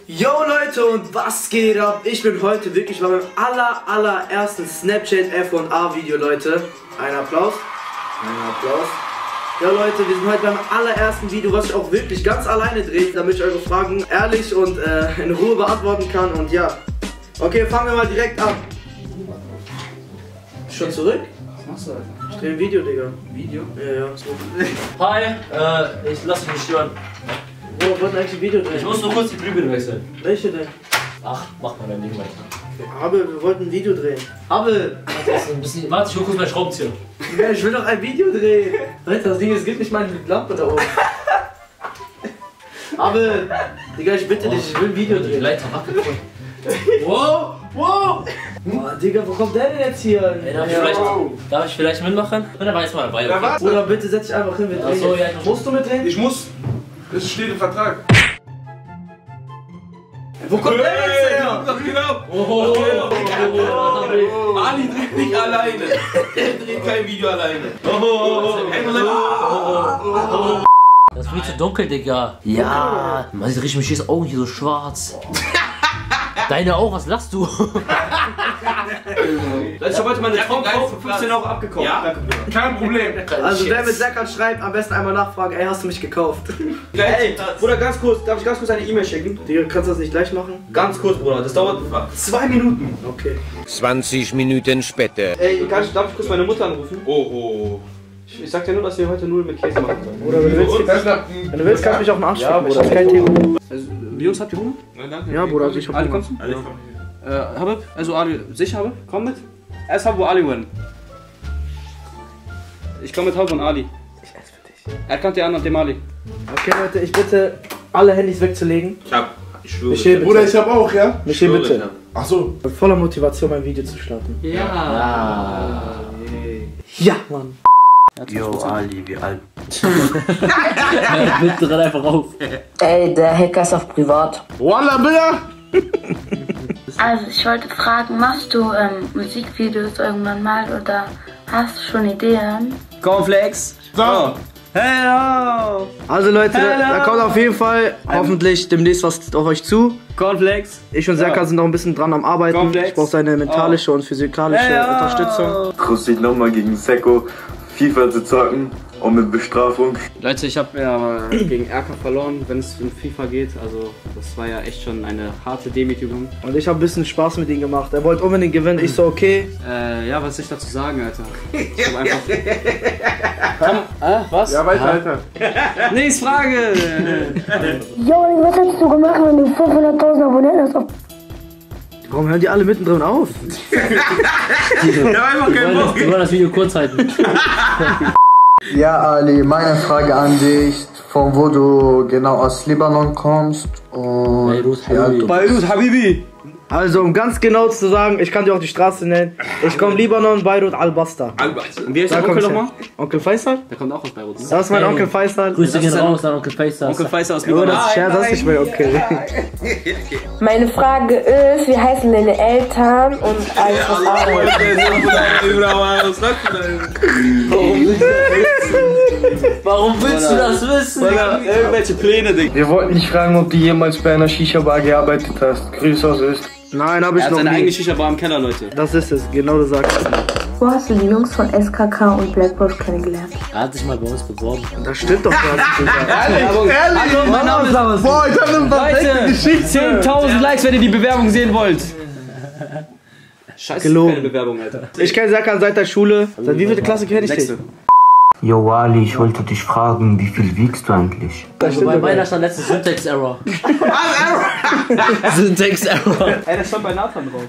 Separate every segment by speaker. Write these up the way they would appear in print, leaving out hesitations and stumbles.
Speaker 1: Yo Leute, und was geht ab? Ich bin heute wirklich beim allerersten Snapchat F&A Video, Leute. Ein Applaus. Ein Applaus. Ja Leute, wir sind heute beim allerersten Video, was ich auch wirklich ganz alleine drehe, damit ich eure Fragen ehrlich und in Ruhe beantworten kann. Und ja, okay, fangen wir mal direkt an. Schon zurück?
Speaker 2: Was machst du, Alter?
Speaker 1: Ich drehe ein Video, Digga.
Speaker 2: Video?
Speaker 1: Ja, so.
Speaker 3: Hi, ich lass mich nicht stören.
Speaker 1: Wo wollten eigentlich ein Video drehen?
Speaker 3: Ich muss nur kurz die Glühbirne wechseln.
Speaker 1: Welche denn?
Speaker 3: Ach, mach mal dein Ding weiter.
Speaker 1: Aber wir wollten ein Video drehen. Aber
Speaker 3: Warte, ich hol kurz meinen Schraubenzieher.
Speaker 1: ja, ich will doch ein Video drehen. Alter, das Ding ist, gibt nicht meine Lampe da oben. Aber, Digga, ich bitte dich, ich will ein Video
Speaker 3: Die
Speaker 1: drehen.
Speaker 3: Leiter abgekommen.
Speaker 1: Wow, wow. Oh, Digga, wo kommt der denn jetzt hier?
Speaker 3: Ey, darf ich vielleicht mitmachen? Und dann war jetzt mal dabei.
Speaker 2: Ja, was?
Speaker 1: Bruder, bitte setz dich einfach hin, wir drehen.
Speaker 3: Ach so, ja,
Speaker 1: jetzt. Musst du mitdrehen?
Speaker 2: Ich muss. Es steht im Vertrag.
Speaker 1: Wo kommt der jetzt her?
Speaker 2: Genau. Ali dreht nicht alleine. Er dreht kein Video alleine.
Speaker 3: Das ist viel zu dunkel, Digga. Ja, man sieht richtig, mich Augen hier so schwarz. Deine auch, was lachst du?
Speaker 1: Ich hab heute meine Traumfrau für 15 € abgekauft.
Speaker 2: Ja? Kein Problem.
Speaker 1: Also wer mit Serkan schreibt, am besten einmal nachfragen, ey, hast du mich gekauft? Ey, Bruder, ganz kurz, darf ich ganz kurz eine E-Mail schicken? Digga, kannst du das nicht gleich machen? Ganz kurz, Bruder, das dauert 2 Minuten. Okay.
Speaker 4: 20 Minuten später.
Speaker 1: Ey, darf ich kurz meine Mutter anrufen?
Speaker 2: Oh.
Speaker 1: Ich sag dir nur, dass wir heute Nudeln mit Käse machen sollen. Oder wenn du willst, kannst du mich auch einen Arsch ficken, Bruder, das ist kein Thema.
Speaker 5: Also, Jungs, habt ihr Hunger?
Speaker 2: Nein, danke.
Speaker 1: Ja, Bruder, also ich hab
Speaker 5: Ali,
Speaker 1: Hunger.
Speaker 5: kommst du? Habib, also Ali, sicher Habib? Komm mit. Erst Habib, wo Ali wollen. Ich komm mit Habib und Ali.
Speaker 1: Ich esse für dich.
Speaker 5: Er kann die anderen, dem Ali.
Speaker 1: Okay, Leute, ich bitte, alle Handys wegzulegen.
Speaker 2: Ich schwöre.
Speaker 1: Michel, bitte.
Speaker 6: Bruder, ich hab auch, ja?
Speaker 1: Michel, bitte.
Speaker 6: Ach so.
Speaker 1: Mit voller Motivation mein Video zu starten.
Speaker 3: Ja.
Speaker 1: Ja, Mann.
Speaker 4: Yo, Ali, wie alt?
Speaker 3: Bitte renn einfach auf.
Speaker 7: Ey, der Hacker ist auf privat.
Speaker 6: Wallah, Billah!
Speaker 8: Also ich wollte fragen, machst du Musikvideos irgendwann mal oder hast du schon Ideen?
Speaker 5: Cornflakes.
Speaker 6: So.
Speaker 5: Hello.
Speaker 1: Also Leute,
Speaker 5: Hello.
Speaker 1: da kommt auf jeden Fall hoffentlich demnächst was auf euch zu.
Speaker 5: Cornflakes.
Speaker 1: Ich und Serkan sind noch ein bisschen dran am Arbeiten.
Speaker 5: Cornflakes.
Speaker 1: Ich brauche seine mentalische und physikalische Unterstützung.
Speaker 9: Grüß dich nochmal gegen Seko, FIFA zu zocken und mit Bestrafung.
Speaker 5: Leute, ich habe ja gegen Erka verloren, wenn es um FIFA geht. Also das war ja echt schon eine harte Demütigung.
Speaker 1: Und ich habe ein bisschen Spaß mit ihm gemacht. Er wollte unbedingt gewinnen. Ich so, okay.
Speaker 5: Ja, was soll ich dazu sagen, Alter? Ich hab einfach... was?
Speaker 6: Ja, weiter, Alter.
Speaker 5: Nächste Frage!
Speaker 8: Jo, was hättest du gemacht, wenn du 500.000 Abonnenten hast?
Speaker 1: Warum hören die alle mittendrin auf?
Speaker 3: Wir wollen das Video kurz halten.
Speaker 10: Ja, Ali, meine Frage an dich, von wo du genau aus Libanon kommst und
Speaker 5: Beirut Habibi!
Speaker 1: Also, um ganz genau zu sagen, ich kann dir auch die Straße nennen. Ich komme Libanon, Beirut, Al-Basta.
Speaker 5: Und wie heißt
Speaker 1: Da
Speaker 5: der
Speaker 1: komm
Speaker 5: Onkel
Speaker 1: ich
Speaker 5: nochmal?
Speaker 1: her. Onkel Faisal?
Speaker 5: Der kommt auch aus Beirut, ne?
Speaker 1: Das ist mein Onkel Faisal.
Speaker 3: Grüße gehen
Speaker 5: ist
Speaker 3: raus an Onkel Faisal.
Speaker 5: Onkel Faisal aus
Speaker 1: Oh,
Speaker 5: Libanon.
Speaker 1: das ist Scherz, das ist nicht mein Onkel.
Speaker 7: Meine Frage ist, wie heißen deine Eltern und alles was
Speaker 3: Warum willst du das wissen?
Speaker 5: Irgendwelche Pläne, Digga.
Speaker 10: wir wollten dich fragen, ob du jemals bei einer Shisha-Bar gearbeitet hast. Grüße aus Österreich.
Speaker 1: Nein, habe
Speaker 5: Er
Speaker 1: ich
Speaker 5: hat
Speaker 1: noch
Speaker 5: seine eigene
Speaker 1: nie.
Speaker 5: Shisha-Bar im Keller, Leute.
Speaker 1: Das ist es, genau du sagst es.
Speaker 8: Wo hast du die Jungs von SKK und Blackbox kennengelernt?
Speaker 3: Er hat sich mal bei uns beworben.
Speaker 1: Das stimmt doch gar nicht.
Speaker 5: Hallo, mein Name ist...
Speaker 6: Boah, ich hab eine perfekte
Speaker 5: Leute,
Speaker 6: Geschichte.
Speaker 5: 10.000 Likes, wenn ihr die Bewerbung sehen wollt. Scheiße,
Speaker 1: Gelogen.
Speaker 5: keine Bewerbung, Alter.
Speaker 1: Ich kenne Serkan seit der Schule. Seit wie viele Klasse kenne ich dich?
Speaker 5: Sechste.
Speaker 4: Yo, Ali, ich wollte dich fragen, wie viel wiegst du eigentlich?
Speaker 3: Also bei meiner stand letzte Syntax-Error. Syntax-Error.
Speaker 5: Ey, das stand bei Nathan drauf.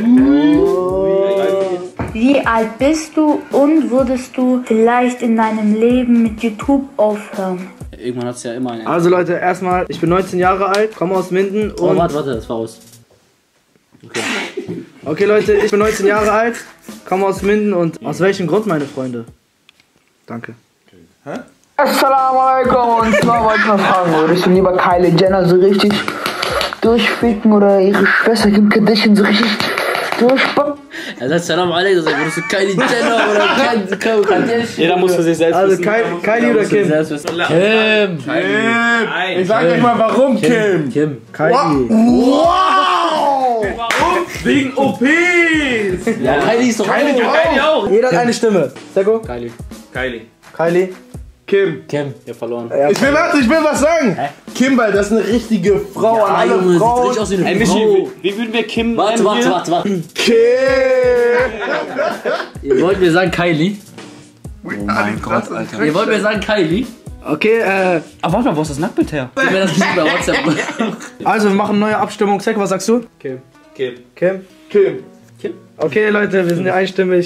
Speaker 8: Wie alt bist du und würdest du vielleicht in deinem Leben mit YouTube aufhören?
Speaker 5: Irgendwann hat es ja immer einen...
Speaker 1: Also Leute, erstmal, ich bin 19 Jahre alt, komme aus Minden
Speaker 3: Oh,
Speaker 1: und...
Speaker 3: warte, das war aus.
Speaker 1: Okay Leute, ich bin 19 Jahre alt, komme aus Minden und... Aus welchem Grund, meine Freunde? Danke.
Speaker 7: Assalamu alaikum, und zwar wollte ich mal fragen, würdest du lieber Kylie Jenner so richtig durchficken oder ihre Schwester Kim Kardashian so richtig durchpacken?
Speaker 3: Er sagt Salam alaikum, dann würdest du Kylie Jenner oder Kardashian.
Speaker 5: Jeder muss für sich selbst
Speaker 1: Also
Speaker 5: wissen.
Speaker 1: Kylie oder Kim?
Speaker 3: Kim.
Speaker 6: Ich sag euch mal warum, Kim.
Speaker 3: Kim.
Speaker 1: Kylie.
Speaker 6: Wow!
Speaker 2: Wegen OPs!
Speaker 3: Ja, Kylie ist doch
Speaker 2: Kylie auch!
Speaker 1: Jeder hat eine Stimme. Seko?
Speaker 5: Kylie.
Speaker 1: Kylie?
Speaker 6: Kim.
Speaker 3: Kim.
Speaker 5: Ihr verloren.
Speaker 6: Ich will was sagen. Kim, weil das ist eine richtige Frau an alle
Speaker 3: Junge, sieht
Speaker 6: Frauen.
Speaker 3: richtig aus wie eine
Speaker 5: Ey,
Speaker 3: Frau.
Speaker 5: Michi, wie würden wir Kim
Speaker 3: Warte.
Speaker 6: Kim!
Speaker 3: Ihr wollt mir sagen Kylie?
Speaker 6: Oh mein Gott, Alter.
Speaker 3: Ihr wollt mir sagen Kylie?
Speaker 1: Okay,
Speaker 5: Aber warte mal, wo ist das Nacktbild her?
Speaker 3: Gib mir das nicht bei WhatsApp.
Speaker 1: also wir machen eine neue Abstimmung. Seko, was sagst du?
Speaker 5: Kim.
Speaker 2: Kim.
Speaker 1: Kim?
Speaker 6: Kim.
Speaker 1: Okay, Leute, wir sind ja einstimmig.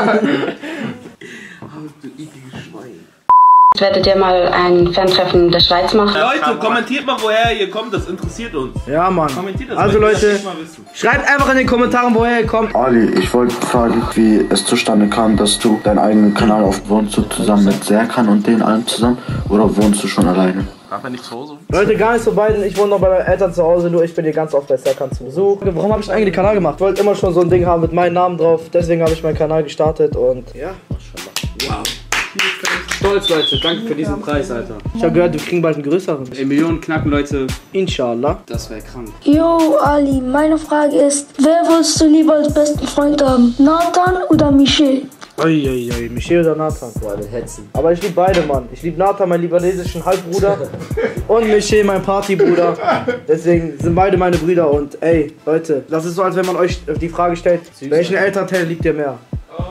Speaker 8: Werdet ihr mal ein Fantreffen in der Schweiz machen?
Speaker 2: Leute, kommentiert mal, woher ihr kommt, das interessiert uns.
Speaker 1: Ja, Mann.
Speaker 2: Kommentiert das
Speaker 1: Also
Speaker 2: mal,
Speaker 1: Leute,
Speaker 2: das mal wissen.
Speaker 1: schreibt einfach in den Kommentaren, woher ihr kommt.
Speaker 10: Ali, ich wollte fragen, wie es zustande kam, dass du deinen eigenen Kanal aufbaust. Wohnst du zusammen mit Serkan und denen allen zusammen oder wohnst du schon alleine?
Speaker 2: Darf er nicht zu Hause?
Speaker 1: Leute, gar nicht so beiden. Ich wohne noch bei meinen Eltern zu Hause, nur ich bin hier ganz oft bei Serkan zu Besuch. Warum habe ich einen eigenen Kanal gemacht? Ich wollte immer schon so ein Ding haben mit meinem Namen drauf. Deswegen habe ich meinen Kanal gestartet und ja.
Speaker 5: Wow. Stolz, Leute. Danke für diesen Preis, Alter.
Speaker 1: Ich habe gehört, wir kriegen bald einen größeren.
Speaker 5: Ey, Millionen knacken, Leute.
Speaker 1: Inshallah.
Speaker 5: Das wäre krank.
Speaker 11: Yo, Ali, meine Frage ist, wer würdest du lieber als besten Freund haben? Nathan oder Michel?
Speaker 1: Uiuiui, Michel oder Nathan?
Speaker 3: Boah, das Hetzen.
Speaker 1: Aber ich liebe beide, Mann. Ich liebe Nathan, meinen libanesischen Halbbruder. Und Michel, mein Partybruder. Deswegen sind beide meine Brüder. Und ey, Leute, das ist so, als wenn man euch die Frage stellt, welchen Elternteil liebt ihr mehr?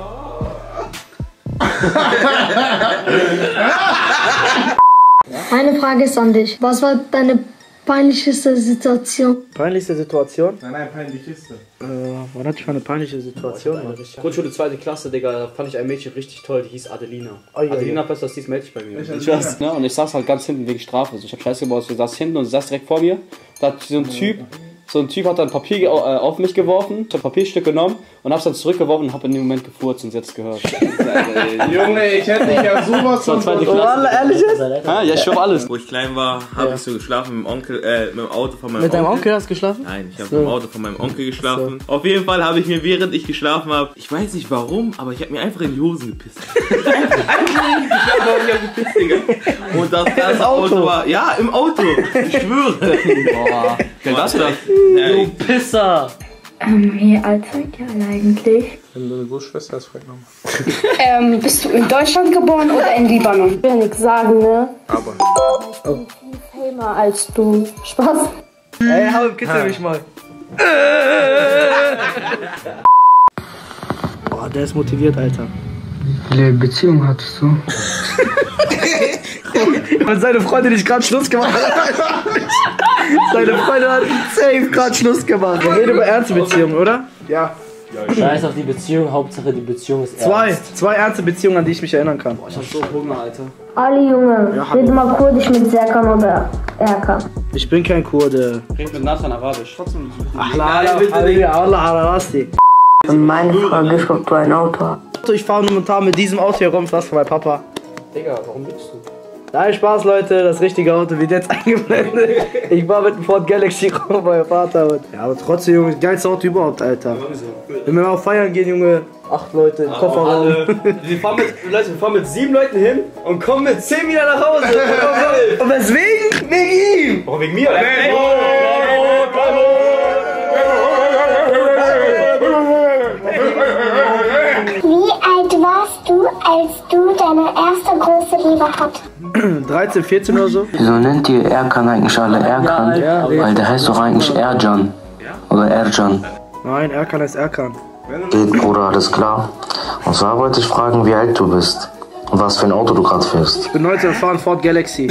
Speaker 11: Meine Frage ist an dich. Was war deine peinlichste Situation?
Speaker 1: Peinlichste Situation?
Speaker 6: Nein, peinlichste.
Speaker 1: Wann hatte ich mal eine peinliche Situation?
Speaker 5: Grundschule 2. Klasse, Digga, da fand ich ein Mädchen richtig toll, die hieß Adelina.
Speaker 1: Oi,
Speaker 5: Adelina
Speaker 1: oi.
Speaker 5: Pest, das hieß Mädchen bei mir. Ne? Und ich saß halt ganz hinten wegen Strafe. Also ich hab Scheiße gebaut, ich saß hinten und sie saß direkt vor mir. Da hat so ein Typ hat dann Papier auf mich geworfen, ich hab ein Papierstück genommen und hab's dann zurückgeworfen und hab in dem Moment gefurzt und sie hat's gehört.
Speaker 6: Junge, ich hätte dich ja sowas von...
Speaker 5: Zweite Klasse.
Speaker 1: Ehrlich jetzt?
Speaker 5: Ja, ich schwör alles.
Speaker 2: Wo ich klein war, habe ich so geschlafen mit dem Onkel, mit dem Auto von meinem
Speaker 1: Mit deinem
Speaker 2: Onkel.
Speaker 1: Onkel hast du geschlafen?
Speaker 2: Nein, ich habe im Auto von meinem Onkel geschlafen. Auf jeden Fall habe ich mir, während ich geschlafen habe, ich weiß nicht warum, aber ich habe mir einfach in die Hosen gepisst. Und das Auto war, ja, im Auto. Ich schwöre.
Speaker 5: Boah, das da?
Speaker 3: Du Pisser!
Speaker 11: Wie alt seid ihr alle eigentlich?
Speaker 6: Deine Großschwester ist vielleicht nochmal.
Speaker 11: Bist du in Deutschland geboren oder in Libanon? Ich will nichts sagen, ne?
Speaker 6: Aber.
Speaker 11: Viel famer als du. Spaß.
Speaker 1: Ey, Habib, kitzel mich mal. Boah, der ist motiviert, Alter.
Speaker 7: Wie viele Beziehungen hattest du?
Speaker 1: Und seine Freundin nicht gerade Schluss gemacht hat. Seine Freundin hat safe gerade Schluss gemacht. Wir reden über ernste Beziehungen, oder?
Speaker 6: Ja.
Speaker 3: Scheiß auf die Beziehung, Hauptsache die Beziehung ist ernst.
Speaker 1: Zwei ernste Beziehungen, an die ich mich erinnern kann.
Speaker 5: Ich hab so Hunger, Alter.
Speaker 11: Ali, Junge, red mal kurdisch mit Serkan oder Erkan.
Speaker 1: Ich bin kein Kurde.
Speaker 5: Red mit Nathan Arabisch.
Speaker 1: Allah.
Speaker 7: Und meine Frage ist, ob du ein Auto hast.
Speaker 1: Ich fahre momentan mit diesem Auto hier rum, das von meinem Papa.
Speaker 5: Digga, warum willst du?
Speaker 1: Nein, Spaß, Leute, das richtige Auto wird jetzt eingeblendet. Ich war mit dem Ford Galaxy rum bei meinem Vater. Und ja, aber trotzdem, Junge, das geilste Auto überhaupt, Alter. Wenn wir mal auf Feiern gehen, Junge, 8 Leute im Kofferraum.
Speaker 5: Wir fahren mit 7 Leuten hin und kommen mit 10 wieder nach Hause.
Speaker 1: Und weswegen? Wegen ihm!
Speaker 5: Warum wegen mir?
Speaker 11: Wie alt warst du, als du deine erste große Liebe hattest?
Speaker 1: 13, 14 oder so.
Speaker 4: Wieso nennt ihr Erkan eigentlich alle Erkan? Weil der heißt doch eigentlich Ercan. Oder Ercan.
Speaker 1: Nein, Erkan ist Erkan.
Speaker 4: Geht, Bruder, alles klar. Und zwar wollte ich fragen, wie alt du bist. Und was für ein Auto du gerade fährst.
Speaker 1: Ich bin 19 und fahre ein Ford Galaxy.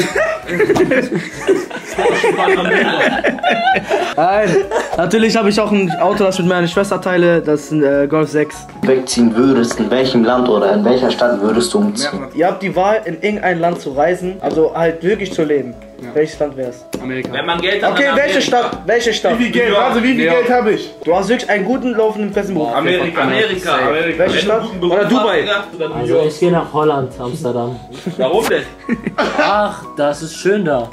Speaker 1: Nein, natürlich habe ich auch ein Auto, das ich mit meiner Schwester teile. Das ist ein Golf 6.
Speaker 4: Wegziehen würdest, in welchem Land oder in welcher Stadt würdest du umziehen?
Speaker 1: Ihr habt die Wahl, in irgendein Land zu reisen, also halt wirklich zu leben. Ja. Welches Land wär's?
Speaker 5: Amerika.
Speaker 2: Wenn man Geld hat,
Speaker 1: Okay, welche Stadt? Welche Stadt?
Speaker 6: Wie viel Geld? Also wie viel Geld habe ich?
Speaker 1: Du hast wirklich einen guten laufenden festen Beruf.
Speaker 2: Amerika.
Speaker 1: Welche Stadt?
Speaker 5: Oder Dubai.
Speaker 3: Also ich gehe nach Holland, Amsterdam.
Speaker 2: Warum denn?
Speaker 3: Ach, das ist schön da.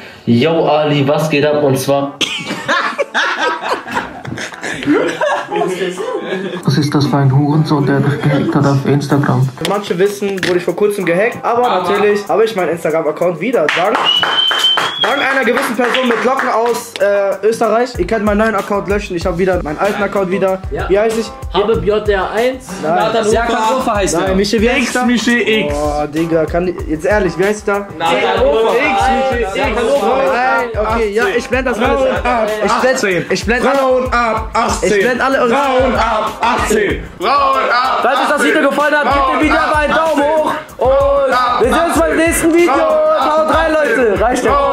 Speaker 3: Yo Ali, was geht ab? Und zwar...
Speaker 10: Was ist das für ein Hurensohn, der dich gehackt hat auf Instagram?
Speaker 1: Manche wissen, wurde ich vor kurzem gehackt, aber natürlich habe ich meinen Instagram-Account wieder. Dank einer gewissen Person mit Locken aus Österreich. Ihr könnt meinen neuen Account löschen. Ich habe wieder meinen alten Account wieder.
Speaker 3: Ja.
Speaker 1: Wie heißt ich?
Speaker 3: Habe BJR1.
Speaker 1: Nein.
Speaker 5: Serkan Ufer heißt
Speaker 1: Nein,
Speaker 5: er.
Speaker 1: Mische, wie heißt da?
Speaker 6: Mische X.
Speaker 1: Oh, Digga, jetzt ehrlich, wie heißt da?
Speaker 3: Serkan Ufer.
Speaker 1: Nein, okay, ja, ich blende das alles ab. Ich blende
Speaker 6: Frauen ab 18.
Speaker 1: Ich blende alle eure
Speaker 6: Frauen ab 18. Frauen ab.
Speaker 1: Falls euch das Video gefallen hat, gebt dem Video aber einen Daumen hoch. Und wir sehen uns beim nächsten Video. Haut rein, Leute. Reicht ja.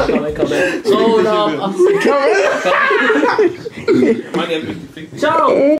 Speaker 3: So,
Speaker 2: Ciao.